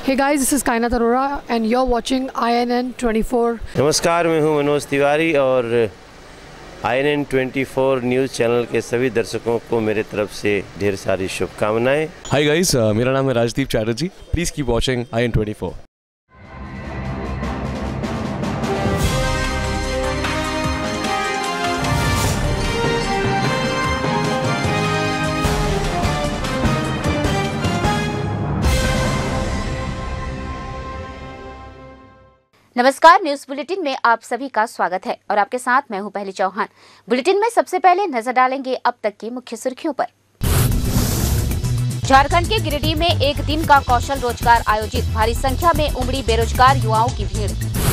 Hey guys, this is Kainat Arora and you're watching INN 24. नमस्कार, मैं हूं मनोज तिवारी और INN 24 न्यूज़ चैनल के सभी दर्शकों को मेरे तरफ से ढेर सारी शुभकामनाएं। हाय गाइस, मेरा नाम है Rajdeep Chatterjee. Please keep watching INN 24। नमस्कार, न्यूज बुलेटिन में आप सभी का स्वागत है और आपके साथ मैं हूं पहली चौहान। बुलेटिन में सबसे पहले नजर डालेंगे अब तक की मुख्य सुर्खियों पर। झारखंड के गिरिडीह में एक दिन का कौशल रोजगार आयोजित, भारी संख्या में उमड़ी बेरोजगार युवाओं की भीड़।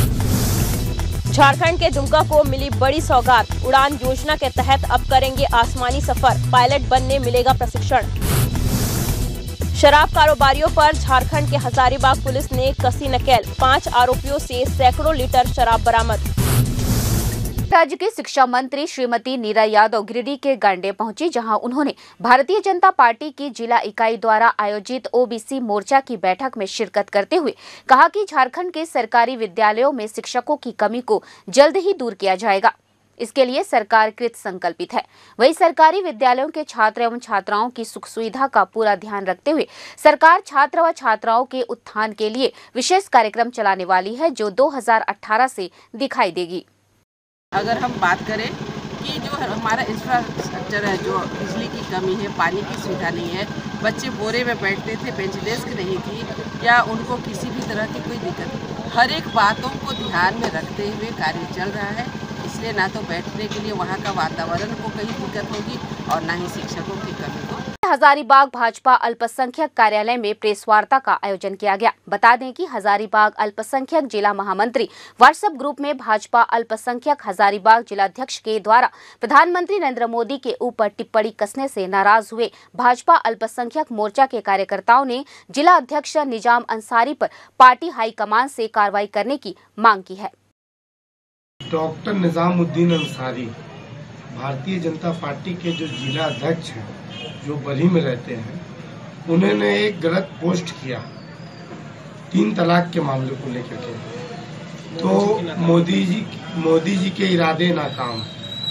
झारखंड के दुमका को मिली बड़ी सौगात, उड़ान योजना के तहत अब करेंगे आसमानी सफर, पायलट बनने मिलेगा प्रशिक्षण। शराब कारोबारियों पर झारखंड के हजारीबाग पुलिस ने कसी नकेल, 5 आरोपियों से सैकड़ों लीटर शराब बरामद। राज्य की शिक्षा मंत्री श्रीमती नीरा यादव गिरिडीह के गांडे पहुंची, जहां उन्होंने भारतीय जनता पार्टी की जिला इकाई द्वारा आयोजित ओबीसी मोर्चा की बैठक में शिरकत करते हुए कहा कि झारखंड के सरकारी विद्यालयों में शिक्षकों की कमी को जल्द ही दूर किया जाएगा। इसके लिए सरकार कृत संकल्पित है। वही सरकारी विद्यालयों के छात्र एवं छात्राओं की सुख सुविधा का पूरा ध्यान रखते हुए सरकार छात्र व छात्राओं के उत्थान के लिए विशेष कार्यक्रम चलाने वाली है, जो 2018 से दिखाई देगी। अगर हम बात करें कि जो हमारा इंफ्रास्ट्रक्चर है, जो बिजली की कमी है, पानी की सुविधा नहीं है, बच्चे बोरे में बैठते थे, बेंच डेस्क नहीं थी या उनको किसी भी तरह की कोई दिक्कत नहीं, हर एक बातों को ध्यान में रखते हुए कार्य चल रहा है। इसलिए ना तो बैठने के लिए वहाँ का वातावरण को कहीं दिक्कत होगी और ना ही शिक्षकों की कमी को। हजारीबाग भाजपा अल्पसंख्यक कार्यालय में प्रेस वार्ता का आयोजन किया गया। बता दें कि हजारीबाग अल्पसंख्यक जिला महामंत्री व्हाट्सएप ग्रुप में भाजपा अल्पसंख्यक हजारीबाग जिलाध्यक्ष के द्वारा प्रधानमंत्री नरेंद्र मोदी के ऊपर टिप्पणी कसने से नाराज हुए भाजपा अल्पसंख्यक मोर्चा के कार्यकर्ताओं ने जिला अध्यक्ष निजाम अंसारी पर पार्टी हाईकमान से कार्रवाई करने की मांग की है। डॉक्टर निजामुद्दीन अंसारी भारतीय जनता पार्टी के जो जिला अध्यक्ष हैं, जो बरही में रहते हैं, उन्होंने एक गलत पोस्ट किया 3 तलाक के मामले को लेकर के। तो मोदी जी के इरादे नाकाम,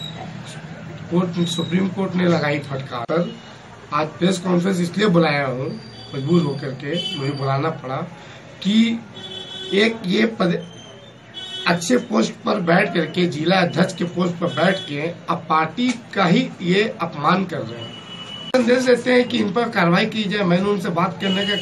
सुप्रीम कोर्ट ने लगाई फटकार। आज प्रेस कॉन्फ्रेंस इसलिए बुलाया हूँ, मजबूर होकर के मुझे बुलाना पड़ा कि एक ये अच्छे पोस्ट पर बैठ करके, जिला अध्यक्ष के पोस्ट पर बैठ के अब पार्टी का ही ये अपमान कर रहे हैं। संदेश देते हैं कि इन पर कार्रवाई की जाए। मैंने उनसे बात करने का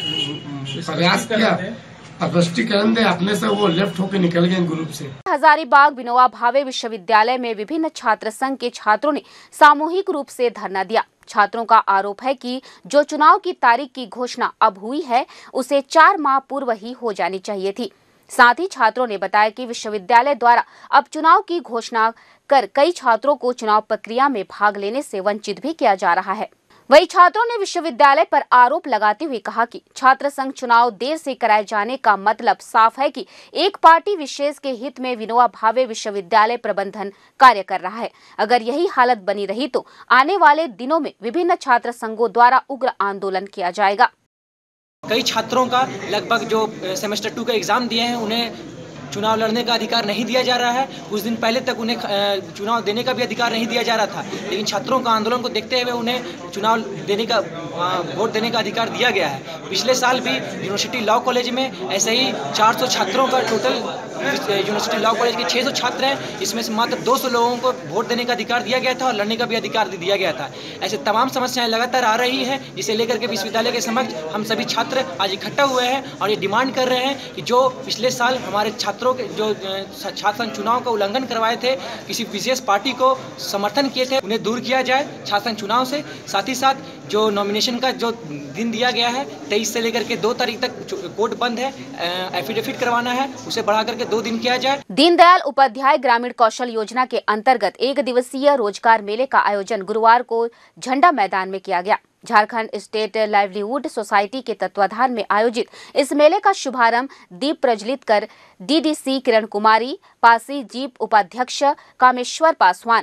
प्रयास किया, स्पष्टीकरण दे, अपने से वो लेफ्ट होकर निकल गए ग्रुप से। हजारीबाग विनोबा भावे विश्वविद्यालय में विभिन्न छात्र संघ के छात्रों ने सामूहिक रूप से धरना दिया। छात्रों का आरोप है कि जो चुनाव की तारीख की घोषणा अब हुई है, उसे 4 माह पूर्व ही हो जानी चाहिए थी। साथ ही छात्रों ने बताया कि विश्वविद्यालय द्वारा अब चुनाव की घोषणा कर कई छात्रों को चुनाव प्रक्रिया में भाग लेने से वंचित भी किया जा रहा है। वही छात्रों ने विश्वविद्यालय पर आरोप लगाते हुए कहा कि छात्र संघ चुनाव देर से कराए जाने का मतलब साफ है कि एक पार्टी विशेष के हित में विनोबा भावे विश्वविद्यालय प्रबंधन कार्य कर रहा है। अगर यही हालत बनी रही तो आने वाले दिनों में विभिन्न छात्र संघों द्वारा उग्र आंदोलन किया जाएगा। कई छात्रों का लगभग जो सेमेस्टर 2 का एग्ज़ाम दिए हैं, उन्हें चुनाव लड़ने का अधिकार नहीं दिया जा रहा है। कुछ दिन पहले तक उन्हें चुनाव देने का भी अधिकार नहीं दिया जा रहा था, लेकिन छात्रों का आंदोलन को देखते हुए उन्हें चुनाव देने का वोट देने का अधिकार दिया गया है। पिछले साल भी यूनिवर्सिटी लॉ कॉलेज में ऐसे ही 400 छात्रों का टोटल, यूनिवर्सिटी लॉ कॉलेज के 600 छात्र हैं, इसमें से मात्र 200 लोगों को वोट देने का अधिकार दिया गया था और लड़ने का भी अधिकार दिया गया था। ऐसे तमाम समस्याएं लगातार आ रही हैं, जिसे लेकर के विश्वविद्यालय के समक्ष हम सभी छात्र आज इकट्ठा हुए हैं और ये डिमांड कर रहे हैं कि जो पिछले साल हमारे छात्रों के जो छात्र संघ चुनाव का उल्लंघन करवाए थे, किसी विशेष पार्टी को समर्थन किए थे, उन्हें दूर किया जाए छात्र संघ चुनाव से। साथ ही साथ जो नॉमिनेशन का जो दिन दिया गया है 23 से लेकर के 2 तारीख तक कोर्ट बंद है, एफिडेविट करवाना है, उसे बढ़ा करके 2 दिन किया जाए। दीनदयाल उपाध्याय ग्रामीण कौशल योजना के अंतर्गत 1 दिवसीय रोजगार मेले का आयोजन गुरुवार को झंडा मैदान में किया गया। झारखंड स्टेट लाइवलीहुड सोसाइटी के तत्वाधान में आयोजित इस मेले का शुभारंभ दीप प्रज्वलित कर डीडीसी किरण कुमारी, पासी जीप उपाध्यक्ष कामेश्वर पासवान,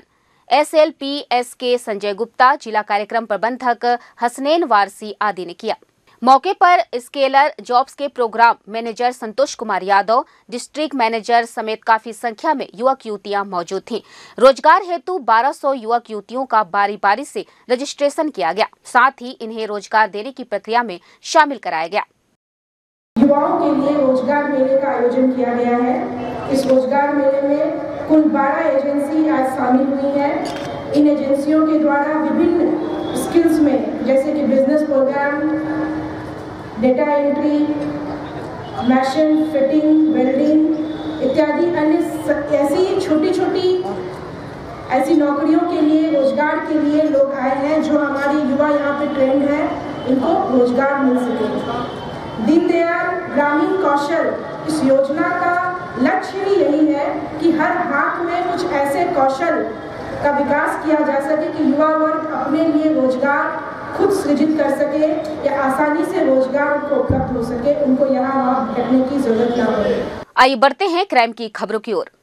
SLPS के संजय गुप्ता, जिला कार्यक्रम प्रबंधक हसनैन वारसी आदि ने किया। मौके पर स्केलर जॉब्स के program manager Santosh Kumar Yadav, district manager समेत काफी संख्या में युवक युवतियां मौजूद थीं। रोजगार हेतु 1200 युवक युवतियों का बारी बारी से रजिस्ट्रेशन किया गया। साथ ही इन्हें रोजगार देने की प्रक्रिया में शामिल कराया गया। युवाओं के लिए रोजगार मेले का आयोजन किया गया है। इस रोजगार मेले में कुल 12 एजेंसी आज शामिल हुई है। इन एजेंसियों के द्वारा विभिन्न स्किल्स में जैसे कि business program, data entry, machine fitting, welding इत्यादि अन्य ऐसी छोटी ऐसी नौकरियों के लिए, रोजगार के लिए लोग आए हैं। जो हमारे युवा यहाँ पे ट्रेंड है, इनको रोजगार मिल सके। दीनदयाल ग्रामीण कौशल इस योजना का लक्ष्य ही यही है कि हर हाथ में कुछ ऐसे कौशल का विकास किया जा सके कि युवा वर्ग अपने लिए रोजगार खुद सृजित कर सके या आसानी से रोजगार को उपलब्ध हो सके, उनको यहाँ वहाँ भटकने की जरूरत न पड़े। आइए बढ़ते हैं क्राइम की खबरों की ओर।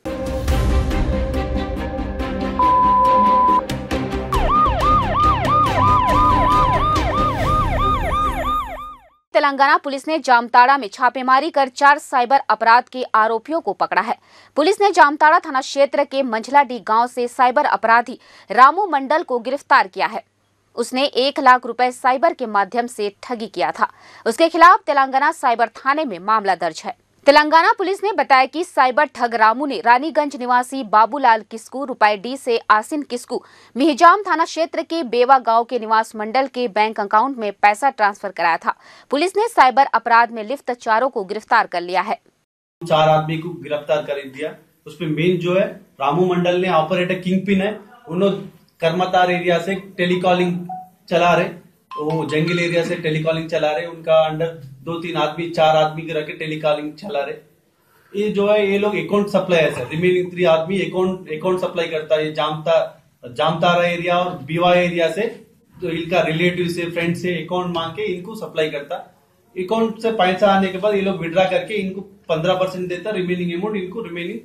तेलंगाना पुलिस ने जामताड़ा में छापेमारी कर 4 साइबर अपराध के आरोपियों को पकड़ा है। पुलिस ने जामताड़ा थाना क्षेत्र के मंझलाडी गांव से साइबर अपराधी रामू मंडल को गिरफ्तार किया है। उसने 1 लाख रुपए साइबर के माध्यम से ठगी किया था। उसके खिलाफ तेलंगाना साइबर थाने में मामला दर्ज है। तेलंगाना पुलिस ने बताया कि साइबर ठग रामू ने रानीगंज निवासी बाबूलाल किस्कू, रुपए डी से आसिन किस्कू, मिहिजाम थाना क्षेत्र के बेवा गांव के निवास मंडल के बैंक अकाउंट में पैसा ट्रांसफर कराया था। पुलिस ने साइबर अपराध में लिप्त चारों को गिरफ्तार कर लिया है। 4 आदमी को गिरफ्तार कर दिया। उसमें मेन जो है रामू मंडल ने ऑपरेटर किंग पिन है। उन्होंने कर्मतार एरिया से टेलीकॉलिंग चला रहे, वो जंगल एरिया से टेलीकॉलिंग चला रहे। उनका अंडर 2-3 आदमी 4 आदमी के रखे टेलीकॉलिंग चला रहे। ये जो है ये लोग अकाउंट सप्लायर्स है। रिमेनिंग 3 आदमी अकाउंट सप्लाई करता है। जामतारा एरिया और बीवा एरिया से जो इनका रिलेटिव से फ्रेंड से अकाउंट मांग के इनको सप्लाई करता। अकाउंट से पैसा आने के बाद ये लोग विड्रा करके इनको 15% देता। रिमेनिंग अमाउंट इनको रिमेनिंग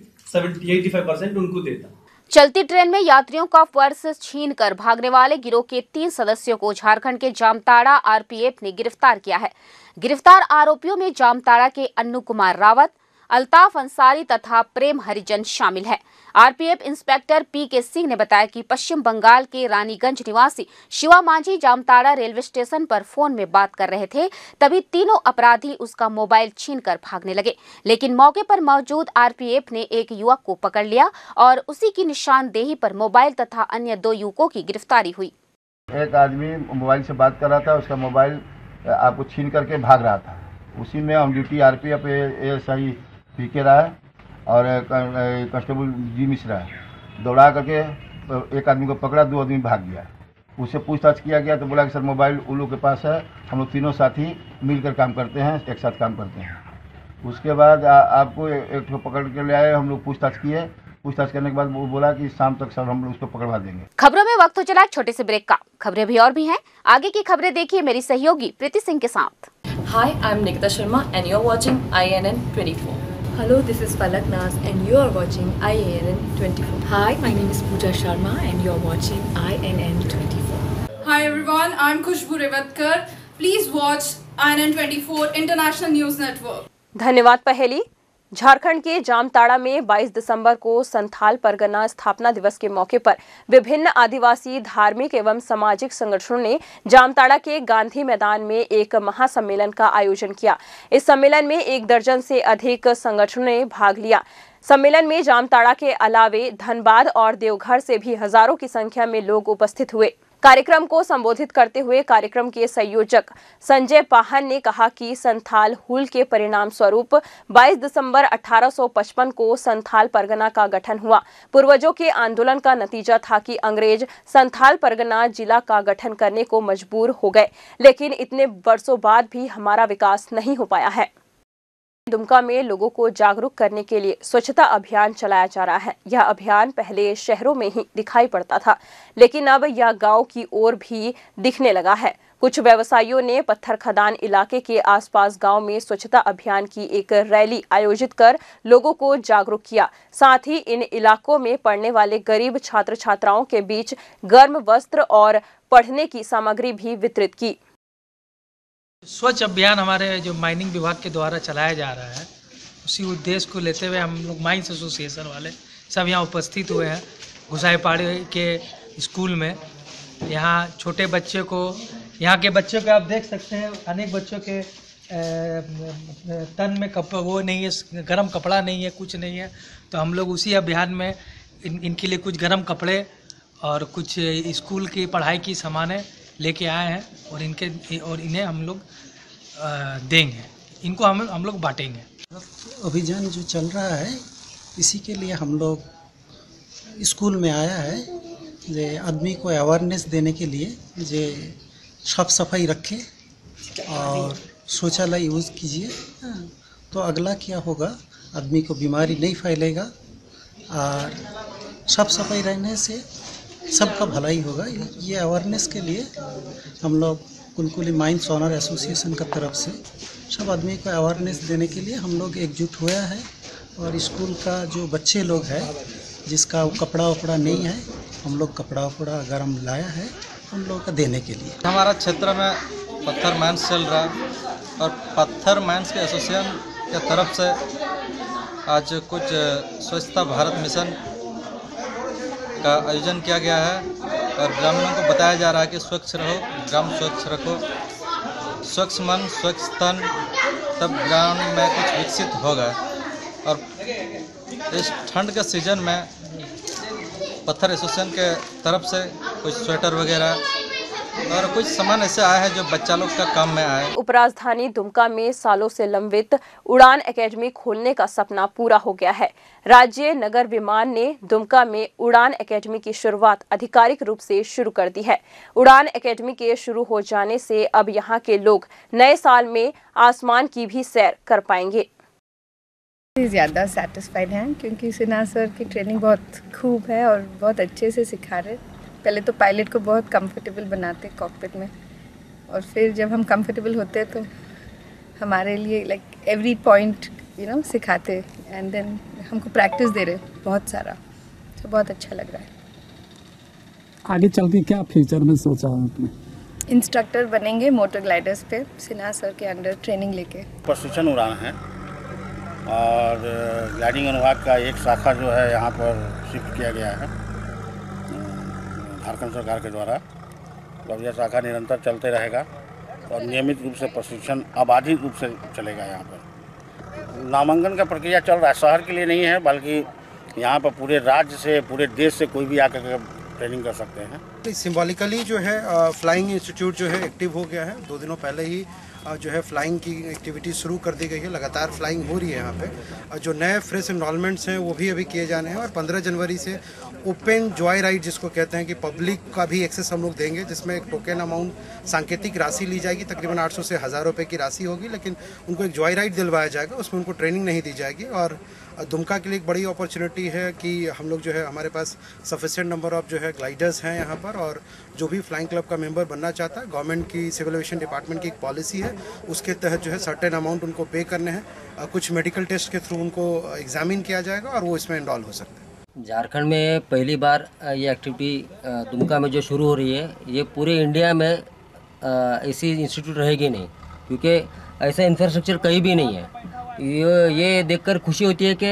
85% उनको देता। चलती ट्रेन में यात्रियों का पर्स छीनकर भागने वाले गिरोह के 3 सदस्यों को झारखंड के जामताड़ा आरपीएफ ने गिरफ्तार किया है। गिरफ्तार आरोपियों में जामताड़ा के अन्नू कुमार रावत, अल्ताफ अंसारी तथा प्रेम हरिजन शामिल है। RPF inspector PK. सिंह ने बताया कि पश्चिम बंगाल के रानीगंज निवासी शिवा मांझी जामताड़ा रेलवे स्टेशन पर फोन में बात कर रहे थे। तभी तीनों अपराधी उसका मोबाइल छीनकर भागने लगे, लेकिन मौके पर मौजूद आरपीएफ ने एक युवक को पकड़ लिया और उसी की निशानदेही पर मोबाइल तथा अन्य 2 युवकों की गिरफ्तारी हुई। एक आदमी मोबाइल से बात कर रहा था, उसका मोबाइल आपको छीन करके भाग रहा था। उसी में on duty RPF ASI P K. Rai और कांस्टेबल जी मिश्रा दौड़ा करके एक आदमी को पकड़ा, 2 आदमी भाग गया। उससे पूछताछ किया गया तो बोला कि सर मोबाइल उन लोग के पास है, हम लोग तीनों साथी मिलकर काम करते हैं, एक साथ काम करते हैं। उसके बाद आपको एक को पकड़ के ले आए, हम लोग पूछताछ किए। पूछताछ करने के बाद वो बोला कि शाम तक सर हम लोग उसको पकड़वा देंगे। खबरों में वक्त हो चला छोटे से ब्रेक का। खबरें भी और भी हैं। आगे की खबरें देखिए मेरी सहयोगी प्रीति सिंह के साथ। Hi, I'm Nikita Sharma and you're watching IANN 24. Hello, this is Palak Nas and you are watching IANN 24. Hi, my name is Pooja Sharma and you are watching IANN 24. Hi everyone, I'm Khushbu Revatkar. Please watch IANN 24 International News Network. धन्यवाद पहेली। झारखंड के जामताड़ा में 22 दिसंबर को संथाल परगना स्थापना दिवस के मौके पर विभिन्न आदिवासी धार्मिक एवं सामाजिक संगठनों ने जामताड़ा के गांधी मैदान में एक महासम्मेलन का आयोजन किया। इस सम्मेलन में 1 दर्जन से अधिक संगठनों ने भाग लिया। सम्मेलन में जामताड़ा के अलावे धनबाद और देवघर से भी हजारों की संख्या में लोग उपस्थित हुए। कार्यक्रम को संबोधित करते हुए कार्यक्रम के संयोजक संजय पाहन ने कहा कि संथाल हुल के परिणाम स्वरूप 22 दिसंबर 1855 को संथाल परगना का गठन हुआ। पूर्वजों के आंदोलन का नतीजा था कि अंग्रेज संथाल परगना जिला का गठन करने को मजबूर हो गए, लेकिन इतने वर्षों बाद भी हमारा विकास नहीं हो पाया है। दुमका में लोगों को जागरूक करने के लिए स्वच्छता अभियान चलाया जा रहा है। यह अभियान पहले शहरों में ही दिखाई पड़ता था, लेकिन अब यह गांव की ओर भी दिखने लगा है। कुछ व्यवसायियों ने पत्थर खदान इलाके के आसपास गांव में स्वच्छता अभियान की एक रैली आयोजित कर लोगों को जागरूक किया। साथ ही इन इलाकों में पढ़ने वाले गरीब छात्र छात्राओं के बीच गर्म वस्त्र और पढ़ने की सामग्री भी वितरित की। स्वच्छ अभियान हमारे जो माइनिंग विभाग के द्वारा चलाया जा रहा है, उसी उद्देश्य को लेते हुए हम लोग माइंस एसोसिएशन वाले सब यहाँ उपस्थित हुए हैं घुसाईपाड़ी के स्कूल में। यहाँ छोटे बच्चे को, यहाँ के बच्चों को आप देख सकते हैं, अनेक बच्चों के तन में वो नहीं है, गर्म कपड़ा नहीं है, कुछ नहीं है। तो हम लोग उसी अभियान में इनके लिए कुछ गर्म कपड़े और कुछ स्कूल की पढ़ाई की सामानें लेके आए हैं और इन्हें हम लोग देंगे, इनको हम लोग बांटेंगे। अभियान जो चल रहा है इसी के लिए हम लोग स्कूल में आया है, जे आदमी को अवेयरनेस देने के लिए जे साफ सफाई रखें और शौचालय यूज़ कीजिए, तो अगला क्या होगा, आदमी को बीमारी नहीं फैलेगा और साफ सफाई रहने से सबका भलाई होगा। ये अवेयरनेस के लिए हम लोग कुनकुली माइंस ऑनर एसोसिएशन का तरफ से सब आदमी को अवेयरनेस देने के लिए हम लोग एकजुट हुआ है। और स्कूल का जो बच्चे लोग हैं जिसका कपड़ा वपड़ा नहीं है, हम लोग कपड़ा वपड़ा गरम लाया है उन लोगों का देने के लिए। हमारा क्षेत्र में पत्थर माइंस चल रहा है और पत्थर माइंस के एसोसिएशन के तरफ से आज कुछ स्वच्छता भारत मिशन का आयोजन किया गया है और ग्रामीणों को बताया जा रहा है कि स्वच्छ रहो, ग्राम स्वच्छ रखो, स्वच्छ मन स्वच्छ तन, तब ग्राम में कुछ विकसित होगा। और इस ठंड के सीजन में पत्थर एसोसिएशन के तरफ से कुछ स्वेटर वगैरह और कुछ सामान ऐसे आया है जो बच्चा लोग का काम में आए। उपराजधानी दुमका में सालों से लंबित उड़ान एकेडमी खोलने का सपना पूरा हो गया है। राज्य नगर विमान ने दुमका में उड़ान एकेडमी की शुरुआत आधिकारिक रूप से शुरू कर दी है। उड़ान एकेडमी के शुरू हो जाने से अब यहां के लोग नए साल में आसमान की भी सैर कर पाएंगे। ज़्यादा सेटिस्फाइड हैं क्योंकि सिन्हा सर की ट्रेनिंग बहुत खूब है और बहुत अच्छे से सिखा रहे। पहले तो पायलट को बहुत कंफर्टेबल बनाते कॉकपिट में, और फिर जब हम कंफर्टेबल होते तो हमारे लिए लाइक एवरी पॉइंट सिखाते एंड देन हमको प्रैक्टिस दे रहे बहुत सारा, तो बहुत अच्छा लग रहा है। आगे चल के क्या फ्यूचर में सोचा है आपने? इंस्ट्रक्टर बनेंगे मोटर ग्लाइडर्स पे, सिन्हा सर के अंडर ट्रेनिंग लेके। प्रशिक्षण उड़ान है और ग्लाइडिंग अनुभाग का एक शाखा जो है यहाँ पर शिफ्ट किया गया है झारखंड सरकार के द्वारा। तो यह शाखा निरंतर चलते रहेगा और नियमित रूप से प्रशिक्षण आबादी रूप से चलेगा। यहाँ पर नामांकन का प्रक्रिया चल रहा है, शहर के लिए नहीं है बल्कि यहाँ पर पूरे राज्य से, पूरे देश से कोई भी आकर ट्रेनिंग कर सकते हैं। सिंबॉलिकली जो है फ्लाइंग इंस्टीट्यूट जो है एक्टिव हो गया है। 2 दिनों पहले ही जो है फ्लाइंग की एक्टिविटी शुरू कर दी गई है, लगातार फ्लाइंग हो रही है यहाँ पे। जो नए फ्रेश इनरोलमेंट्स हैं वो भी अभी किए जाने हैं और 15 जनवरी से ओपन जॉय राइड जिसको कहते हैं कि पब्लिक का भी एक्सेस हम लोग देंगे, जिसमें एक टोकन अमाउंट सांकेतिक राशि ली जाएगी, तकरीबन 800 से 1000 रुपये की राशि होगी, लेकिन उनको एक जॉय राइड दिलवाया जाएगा, उसमें उनको ट्रेनिंग नहीं दी जाएगी। और दुमका के लिए एक बड़ी अपॉर्चुनिटी है कि हम लोग जो है हमारे पास सफिशिएंट नंबर ऑफ जो है ग्लाइडर्स हैं यहाँ पर, और जो भी फ्लाइंग क्लब का मेंबर बनना चाहता है, गवर्नमेंट की सिविल एविएशन डिपार्टमेंट की एक पॉलिसी है, उसके तहत जो है सर्टेन अमाउंट उनको पे करने हैं। कुछ मेडिकल टेस्ट के थ्रू उनको एग्जामिन किया जाएगा और वो इसमें इनरोल हो सकते हैं। झारखंड में पहली बार ये एक्टिविटी दुमका में जो शुरू हो रही है, ये पूरे इंडिया में ऐसी इंस्टीट्यूट रहेगी नहीं, क्योंकि ऐसा इंफ्रास्ट्रक्चर कहीं भी नहीं है। ये देखकर खुशी होती है कि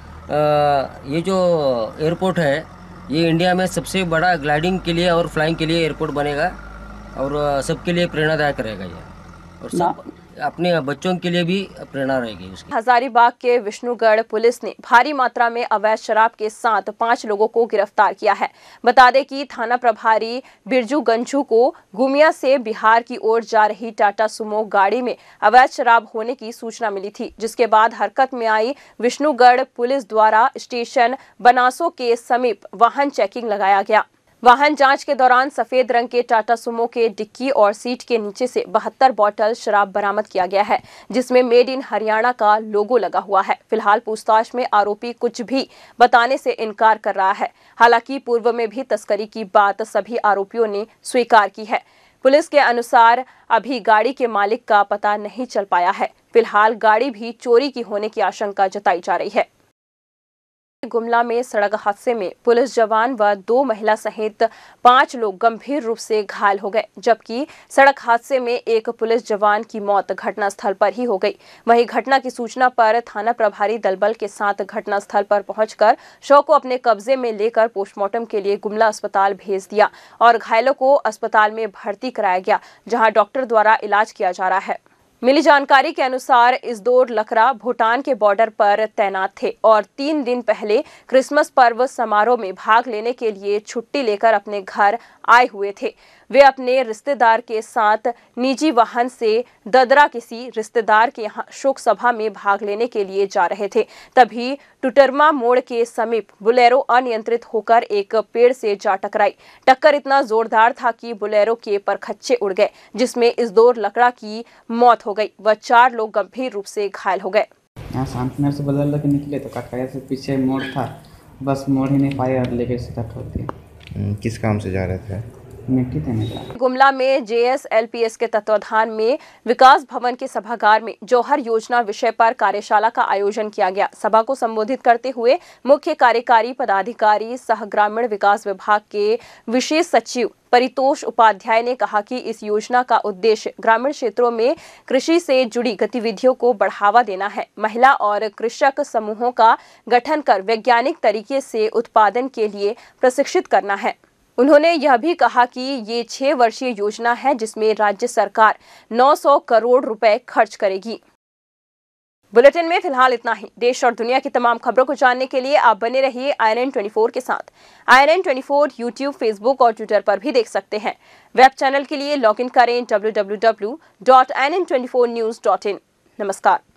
ये जो एयरपोर्ट है ये इंडिया में सबसे बड़ा ग्लाइडिंग के लिए और फ्लाइंग के लिए एयरपोर्ट बनेगा और सबके लिए प्रेरणादायक रहेगा ये, और सब अपने बच्चों के लिए भी प्रेरणा रहेगी उसकी। हजारीबाग के विष्णुगढ़ पुलिस ने भारी मात्रा में अवैध शराब के साथ 5 लोगों को गिरफ्तार किया है। बता दें कि थाना प्रभारी बिरजू गंजू को गुमिया से बिहार की ओर जा रही टाटा सुमो गाड़ी में अवैध शराब होने की सूचना मिली थी, जिसके बाद हरकत में आई विष्णुगढ़ पुलिस द्वारा स्टेशन बनासो के समीप वाहन चेकिंग लगाया गया। वाहन जांच के दौरान सफेद रंग के टाटा सुमो के डिक्की और सीट के नीचे से 72 बोतल शराब बरामद किया गया है, जिसमें मेड इन हरियाणा का लोगो लगा हुआ है। फिलहाल पूछताछ में आरोपी कुछ भी बताने से इनकार कर रहा है। हालांकि पूर्व में भी तस्करी की बात सभी आरोपियों ने स्वीकार की है। पुलिस के अनुसार अभी गाड़ी के मालिक का पता नहीं चल पाया है। फिलहाल गाड़ी भी चोरी की होने की आशंका जताई जा रही है। गुमला में सड़क हादसे में पुलिस जवान व 2 महिला सहित 5 लोग गंभीर रूप से घायल हो गए, जबकि सड़क हादसे में एक पुलिस जवान की मौत घटनास्थल पर ही हो गई। वहीं घटना की सूचना पर थाना प्रभारी दलबल के साथ घटनास्थल पर पहुंचकर शव को अपने कब्जे में लेकर पोस्टमार्टम के लिए गुमला अस्पताल भेज दिया और घायलों को अस्पताल में भर्ती कराया गया, जहां डॉक्टर द्वारा इलाज किया जा रहा है। मिली जानकारी के अनुसार इजदोर लकड़ा भूटान के बॉर्डर पर तैनात थे और 3 दिन पहले क्रिसमस पर्व समारोह में भाग लेने के लिए छुट्टी लेकर अपने घर आए हुए थे। वे अपने रिश्तेदार के साथ निजी वाहन से ददरा किसी रिश्तेदार के यहाँ शोक सभा में भाग लेने के लिए जा रहे थे। तभी टुटरमा मोड़ के समीप बुलेरो अनियंत्रित होकर एक पेड़ से जा टकराई। टक्कर इतना जोरदार था कि बुलेरो के परखच्चे उड़ गए, जिसमें इजदोर लकड़ा की मौत हो गई व 4 लोग गंभीर रूप से घायल हो गए। यहाँ शांतनगर से बदल के निकले तो कटकाया से पीछे मोड़ था, बस मोड़ ही नहीं पाए और लेके सीधा ठोक दिया। किस काम से जा रहे थे? मिट्टी देने का। गुमला में JSLPS के तत्वाधान में विकास भवन के सभागार में जौहर योजना विषय पर कार्यशाला का आयोजन किया गया। सभा को संबोधित करते हुए मुख्य कार्यकारी पदाधिकारी सह ग्रामीण विकास विभाग के विशेष सचिव परितोष उपाध्याय ने कहा कि इस योजना का उद्देश्य ग्रामीण क्षेत्रों में कृषि से जुड़ी गतिविधियों को बढ़ावा देना है। महिला और कृषक समूहों का गठन कर वैज्ञानिक तरीके से उत्पादन के लिए प्रशिक्षित करना है। उन्होंने यह भी कहा कि ये 6 वर्षीय योजना है, जिसमें राज्य सरकार 900 करोड़ रुपए खर्च करेगी। बुलेटिन में फिलहाल इतना ही। देश और दुनिया की तमाम खबरों को जानने के लिए आप बने रहिए INN24 के साथ। INN24 यूट्यूब, फेसबुक और ट्विटर पर भी देख सकते हैं। वेब चैनल के लिए लॉगिन करें www.inn24news.in। नमस्कार।